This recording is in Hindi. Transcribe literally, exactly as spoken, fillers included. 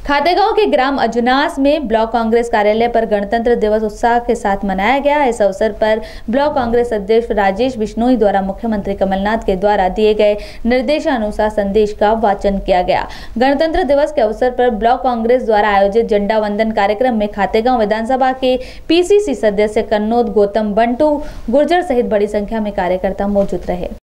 खातेगांव के ग्राम अजुनास में ब्लॉक कांग्रेस कार्यालय पर गणतंत्र दिवस उत्साह के साथ मनाया गया। इस अवसर पर ब्लॉक कांग्रेस अध्यक्ष राजेश बिश्नोई द्वारा मुख्यमंत्री कमलनाथ के द्वारा दिए गए निर्देशानुसार संदेश का वाचन किया गया। गणतंत्र दिवस के अवसर पर ब्लॉक कांग्रेस द्वारा आयोजित झंडा वंदन कार्यक्रम में खातेगांव विधानसभा के पीसीसी सदस्य कन्नौद गौतम बंटू गुर्जर सहित बड़ी संख्या में कार्यकर्ता मौजूद रहे।